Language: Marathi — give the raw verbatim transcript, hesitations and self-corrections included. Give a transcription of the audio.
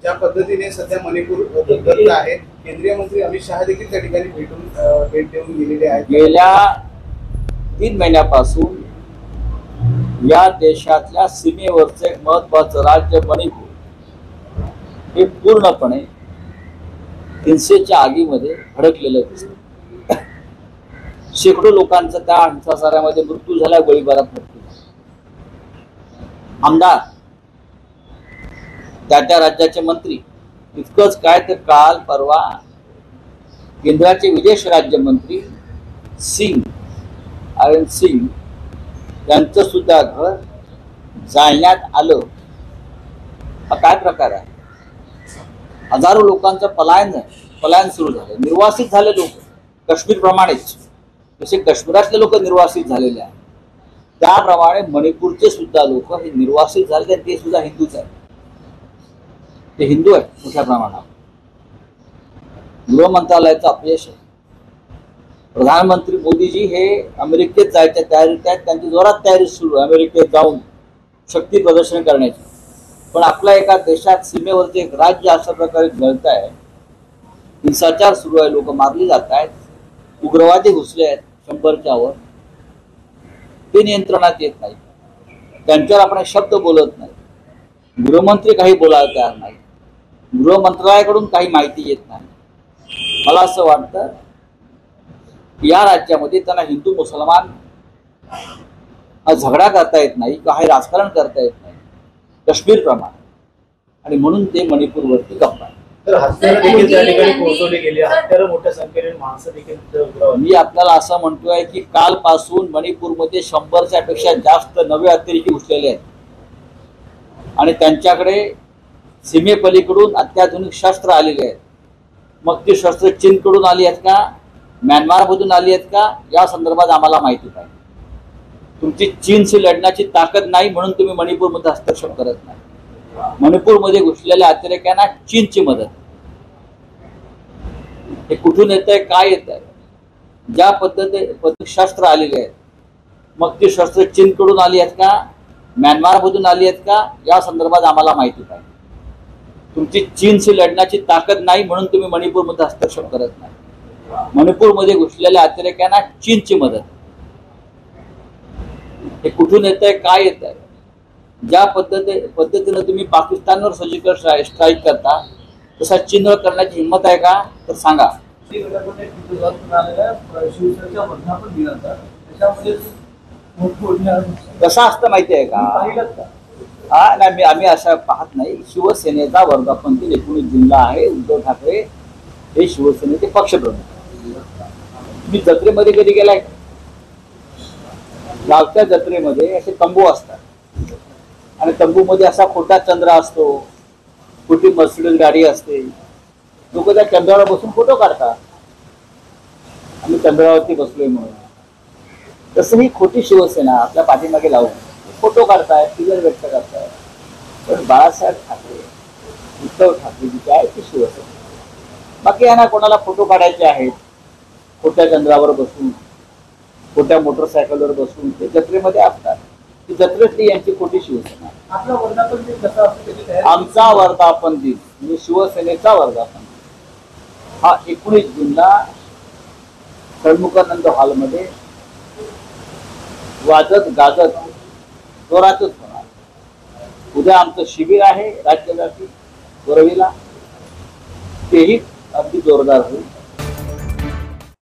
ज्या पद्धतीने सध्या मणिपूर दत्त आहे, केंद्रीय मंत्री अमित शहा देखील त्या ठिकाणी भेटून भेट देऊन गेलेले आहेत. गेल्या तीन महिन्यापासून या देशातल्या सीमेवरचे एक महत्वाचं राज्य मणिपूर हे पूर्णपणे हिंसेच्या आगीमध्ये भडकलेलं दिसतं. शेकडो लोकांचा त्या हिंसाचारामध्ये मृत्यू झाला, गोळीबारात मृत्यू झाला. आमदार, त्या त्या राज्याचे मंत्री, इतकंच काय तर काल परवा केंद्राचे विदेश राज्यमंत्री सिंग आर सिंग यांचं सुद्धा घर जाळण्यात आलं. हा काय प्रकार आहे? हजारो लोकांचं पलायन पलायन सुरू झालं, निर्वासित झाले लोक, काश्मीर प्रमाणेच जसे काश्मीरातले लोक निर्वासित झालेले आहेत त्याप्रमाणे मणिपूरचे सुद्धा लोक हे निर्वासित झाले. ते सुद्धा हिंदूच आहेत, ते हिंदू आहेत मोठ्या प्रमाणात. गृह मंत्रालयाचं अपयश आहे. प्रधानमंत्री मोदीजी हे अमेरिकेत जायच्या तयारीत आहेत, त्यांची जोरात तयारी सुरू आहे अमेरिकेत जाऊन शक्ती प्रदर्शन करण्याची. पण आपल्या एका देशात सीमेवरचे एक राज्य अशा प्रकारे जळत आहे, हिंसाचार सुरू आहे, लोक मारली जात आहेत, उग्रवादी घुसले आहेत शंभरच्या वर, ते नियंत्रणात येत नाही. त्यांच्यावर आपण शब्द बोलत नाही. गृहमंत्री काही बोलायला तयार नाही, गृह मंत्रालयाकडून काही माहिती येत नाही. मला असं वाटतं या राज्यामध्ये त्यांना हिंदू मुसलमान हा झगडा करता येत नाही, काही राजकारण करता येत नाही काश्मीर प्रमाणे, आणि म्हणून ते मणिपूरवरती गप्पा. तर हत्यारं देखील त्या ठिकाणी पोहोचवली गेली, हत्यारं मोठ्या संख्येने माणसं देखील. मी आपल्याला असं म्हणतोय की कालपासून मणिपूरमध्ये शंभरच्या पेक्षा जास्त नवे अतिरेकी घुसलेले आहेत आणि त्यांच्याकडे सीमेपलीकडून अत्याधुनिक शस्त्र आलेले आहेत. मग ती शस्त्र चीनकडून आली आहेत का, म्यानमारमधून आली आहेत का, या संदर्भात आम्हाला माहिती पाहिजे. तुमची चीनशी लढण्याची ताकद नाही म्हणून तुम्ही मणिपूरमध्ये हस्तक्षेप करत नाही. मणिपूरमध्ये घुसलेल्या अतिरेक्यांना चीनची मदत, हे कुठून येत आहे, काय येत आहे, ज्या पद्धती शस्त्र आलेले आहेत, मग ती शस्त्र चीनकडून आली आहेत का, म्यानमारमधून आली आहेत का, या संदर्भात आम्हाला माहिती पाहिजे. तुमची चीनशी लढण्याची ताकद नाही म्हणून तुम्ही मणिपूरमध्ये हस्तक्षेप करत नाही. मणिपूरमध्ये घुसलेल्या अतिरेक्यांना चीनची मदत, हे कुठून येत आहे, काय येत आहे, ज्या पद्धती पद्धतीनं तुम्ही पाकिस्तानवर सर्जिकल स्ट्राईक करता तसा चीनवर करण्याची हिंमत आहे का, तर सांगा. कसं असतं माहिती आहे का? हा नाही, मी आम्ही असं पाहत नाही. शिवसेनेचा वर्धापन दिन एकोणीस जूनला आहे. उद्धव ठाकरे हे शिवसेनेचे पक्षप्रमुख. मी जत्रेमध्ये कधी गेलाय? गावच्या जत्रेमध्ये असे तंबू असतात आणि तंबूमध्ये असा खोटा चंद्र असतो, खोटी मर्सिडीज गाडी असते. लोक त्या चंद्रावर बसून फोटो काढतात, आम्ही चंद्रावरती बसलोय म्हणून. तसं ही खोटी शिवसेना आपल्या पाठीमागे लावून फोटो काढतायत, फिगर व्यक्त करतायत. पण बाळासाहेब ठाकरे, उद्धव ठाकरे जी आहे ती शिवसेना. बाकी यांना कोणाला फोटो काढायचे आहेत खोट्या चंद्रावर बसून, खोट्या मोटरसायकलवर बसून ते जत्रेमध्ये असतात. ती जत्रेतली यांची खोटी शिवसेना. आमचा वर्धापन दिन म्हणजे शिवसेनेचा वर्धापन दिन हा एकोणीस जूनला षण्मुखानंद हॉलमध्ये वाजत गाजत जोरातच होणार. उद्या आमचं शिबिर आहे राज्यव्यापी वरवीला, तेही अगदी जोरदार होईल.